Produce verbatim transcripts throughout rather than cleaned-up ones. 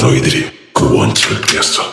너희들이 그 원칙을 깨었어.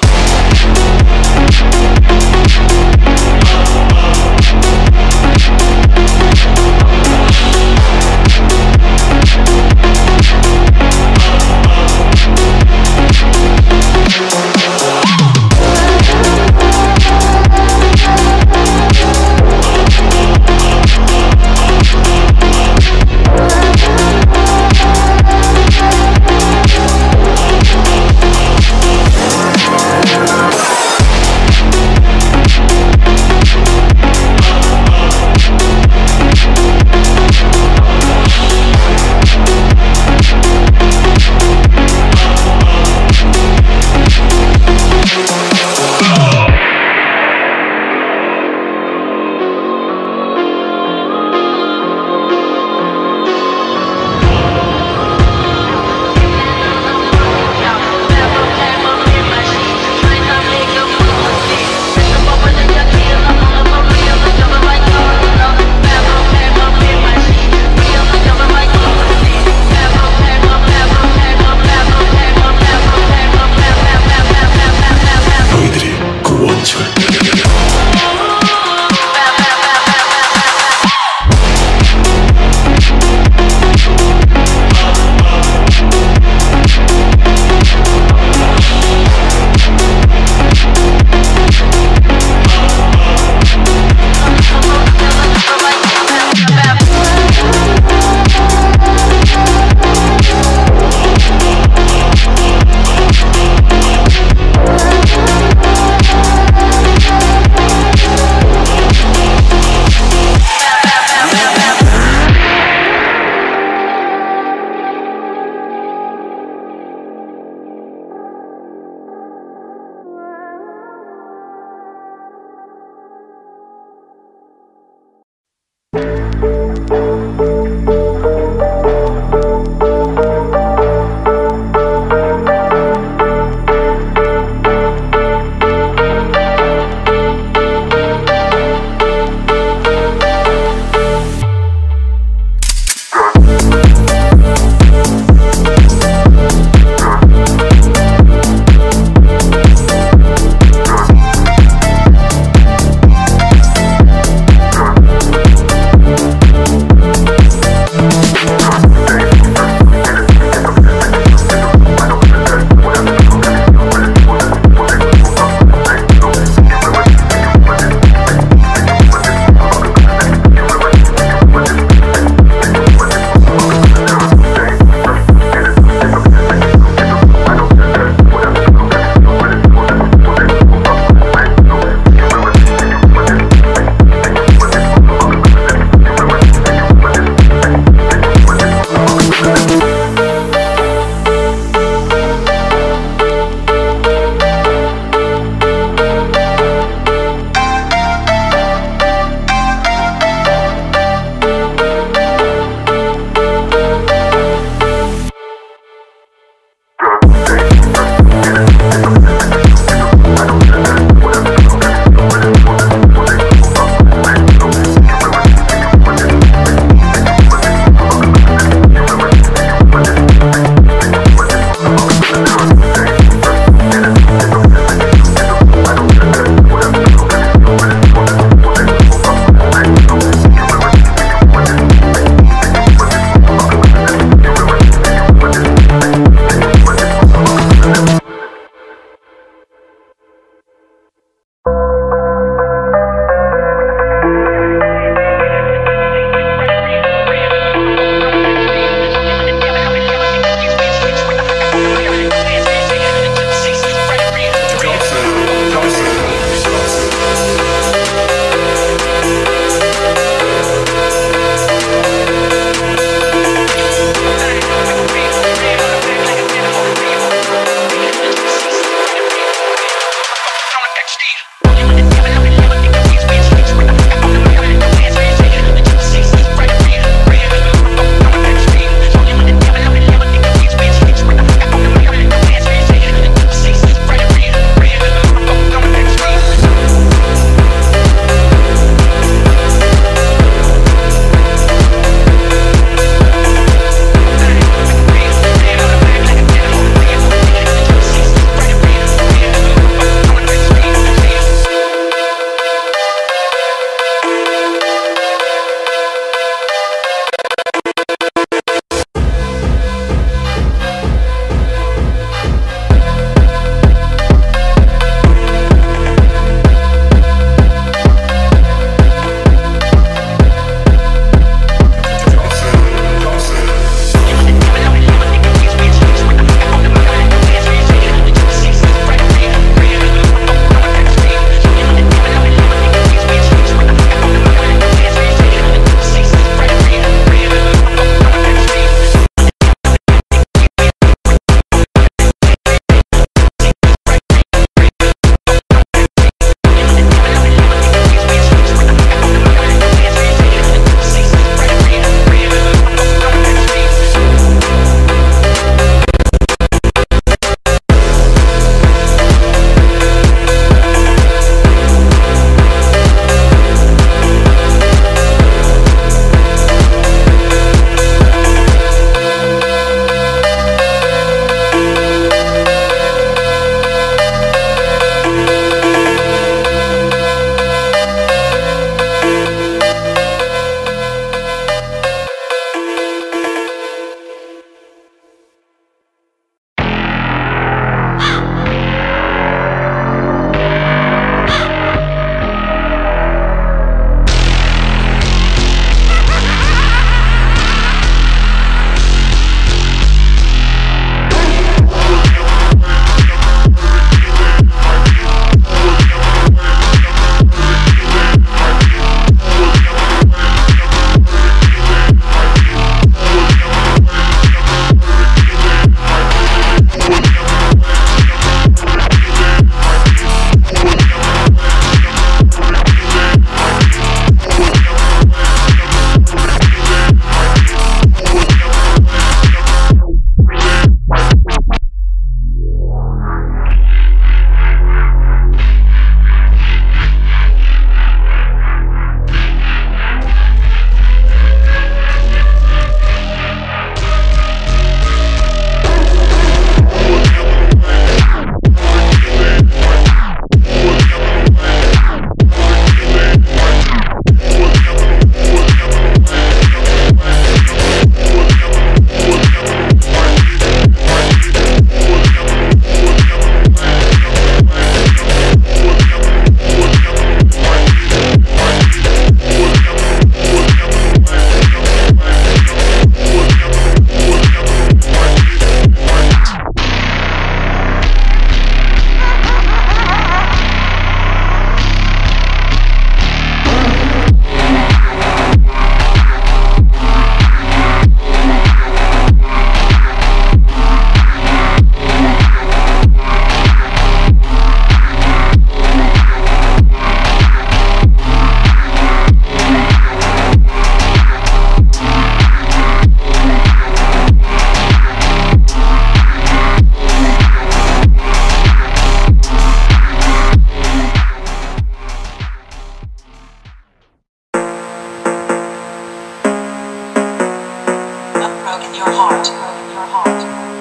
your heart, your heart.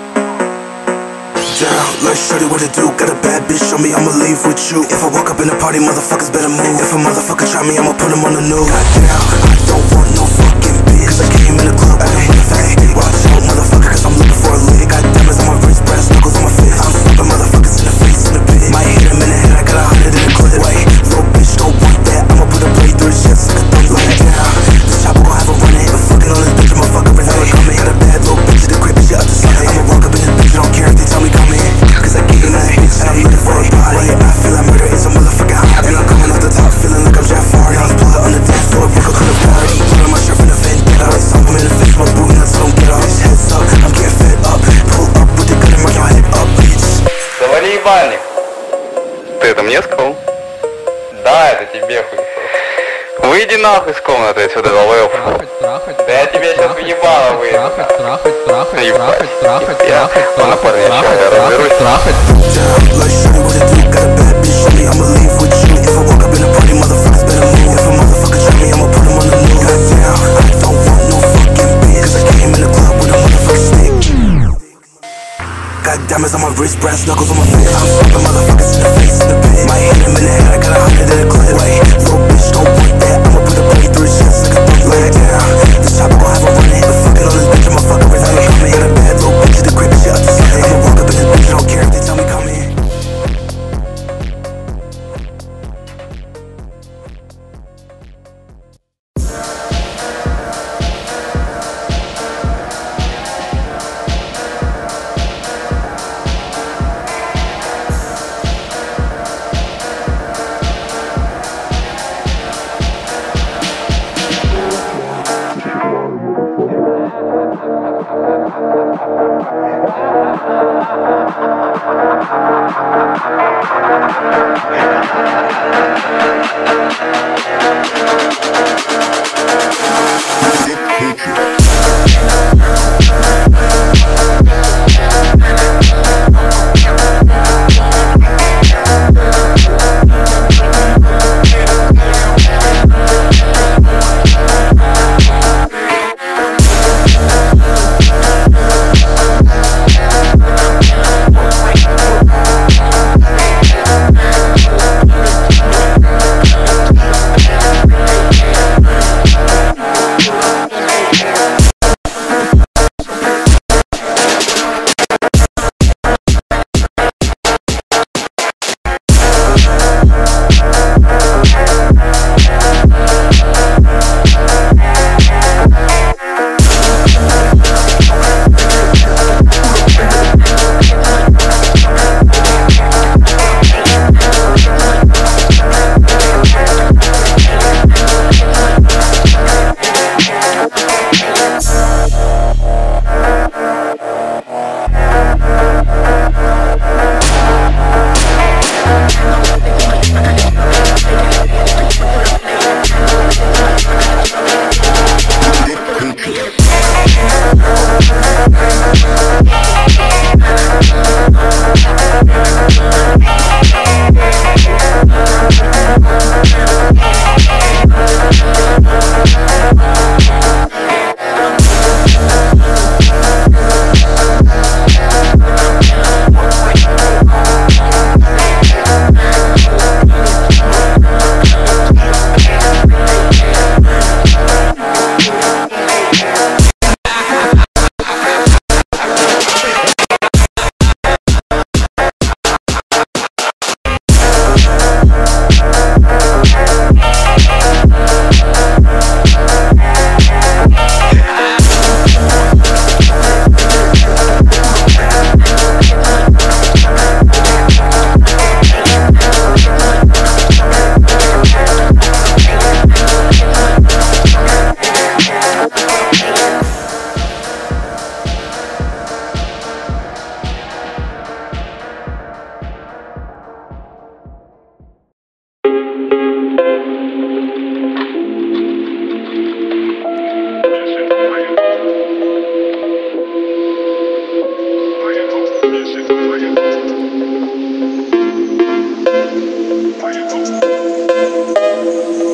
Down, like shorty, what it do? Got a bad bitch, show me I'ma leave with you. If I walk up in the party, motherfuckers better move. If a motherfucker try me, I'ma put him on the news. Goddamn, I don't want no fucking bitch, cause I came in the club with a motherfucking stick. Watch out, motherfucker, cause I'm looking for a lick. Got diamonds on my wrist, brass knuckles on my fist. I'm slapping motherfuckers in the face in the pit. Might hit him in the head, I got a hundred in the clip. Wait, little bitch don't want that, I'ma put a blade through his chest like a thumb like down. This chopper gon' have a running, but fucking on this bitch, I'ma fuck up and have her coming. Got a bad little bitch at the crib, and she up to something. I'ma walk up in this bitch, I don't care if they tell me come in, cause I get in that bitch and I'm looking for a body. I feel like murder is a motherfucking hobby. And I'm coming off the top, feeling like I'm Jafari. I was blood on the dance floor, broke up in the party. Put on my shirt for the vendetta. I saw him in the face, my boot nuts don't get off. Heads up, I'm getting fed up. Pull up with the gun and mark your head up, bitch. Завали ебальник. Ты это мне сказал? Да, это тебе хуй. Выйди нахуй с комнаты отсюда, долбоёб. Да я тебе сейчас въебало выйду. Трахать, трахать, трахать, трахать, трахать, Я трахать, на парня трахать, сейчас разберусь. трахать. Down, like shorty, what it do? Got a bad bitch, show me I'ma leave with you. If I walk up in the party, motherfuckers better move. If a motherfucker try me, I'ma put him on the news. Goddamn, I don't want no fucking bitch, cause I came in the club with a motherfucking stick. Got diamonds on my wrist, brass knuckles on my face. I'm slapping motherfuckers in the face in the pit. Might hit him in the head, I got a hundred in the clip. Wait, little bitch don't want that, I'ma put a blade through his chest like a thumb like down. This chopper gon' have a running, but fucking on this bitch, I'ma fuck up his head coming. Got a bad little bitch at the crib, and she up to something. I'ma walk up in this bitch, I don't care if they tell me come in.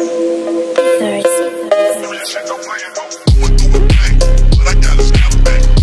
But I gotta step back.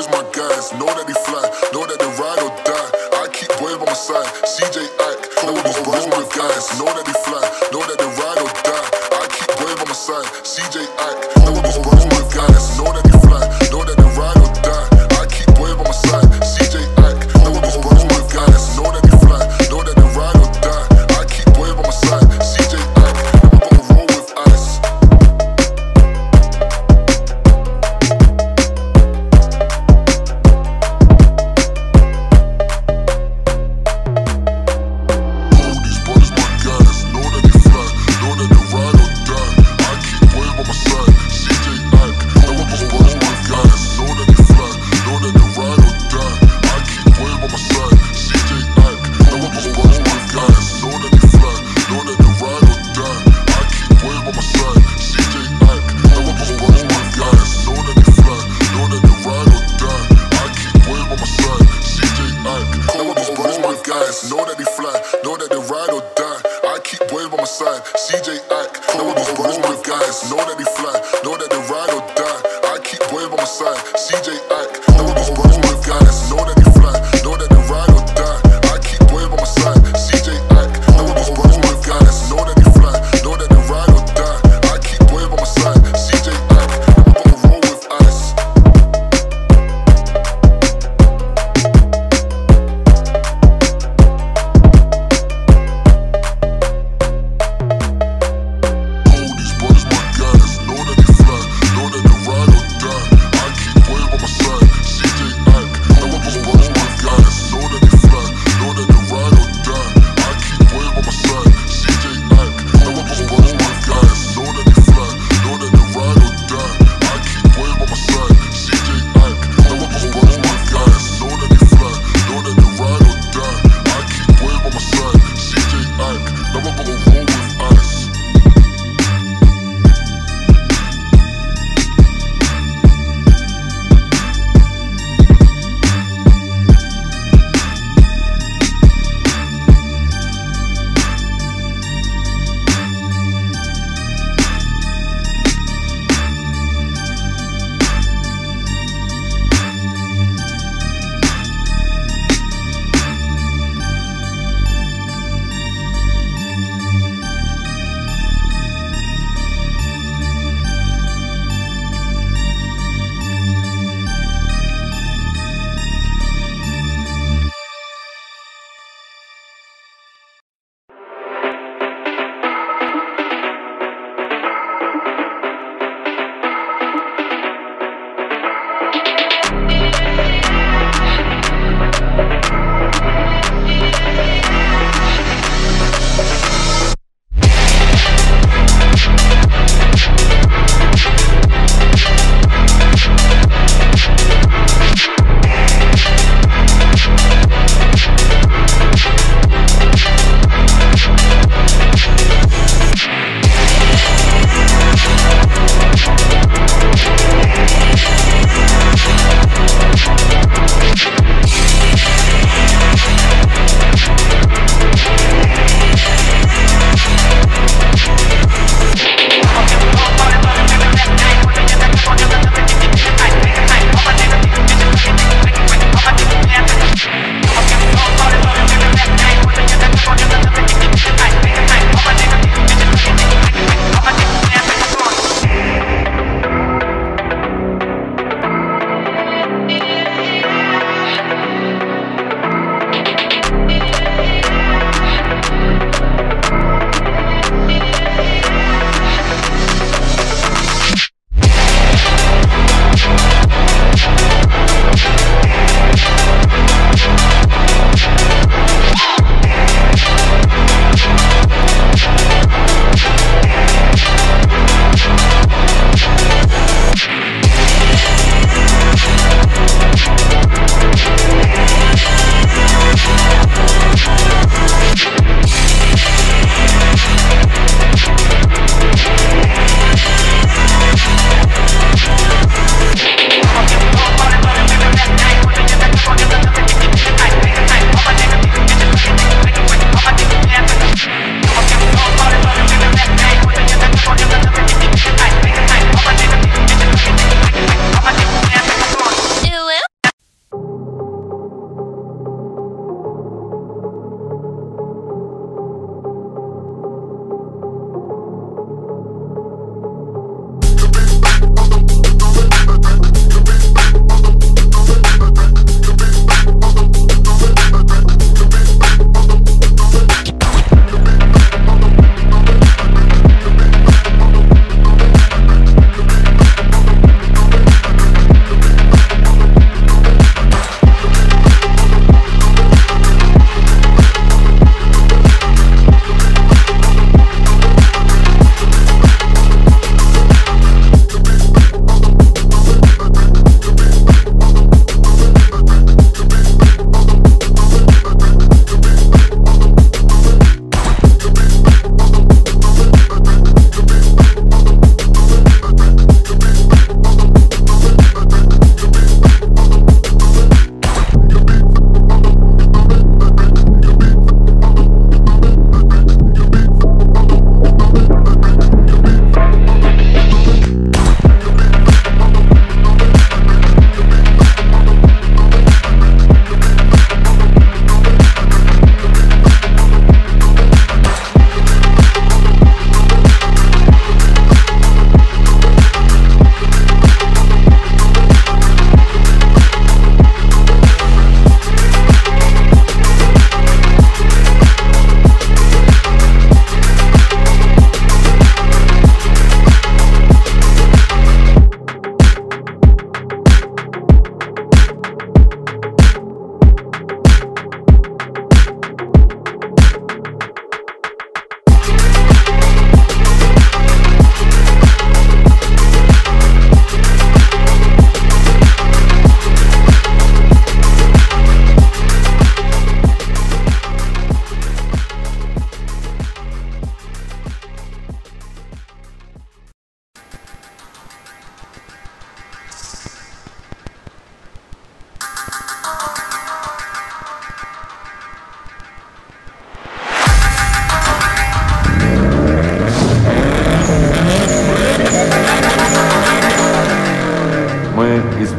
brothers my guys, know that they fly, know that they ride or die. I keep boys by my side, C J Ike. Know these brothers my guys, know that they fly, know that they ride or die. I keep boys by my side, C J Ike. Know these brothers my guys, know that they fly, know that they ride or die. I keep boys by my side, C J Ike. Know these brothers my guys, know that they fly, know that they ride or die. I keep boys by my side, C J Ike. I'm gonna roll with ice. Know that they fly, know that they ride or die. I keep boys by my side.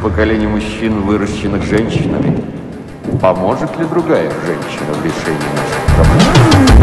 поколений мужчин, выращенных женщинами? Поможет ли другая женщина в решении наших проблем?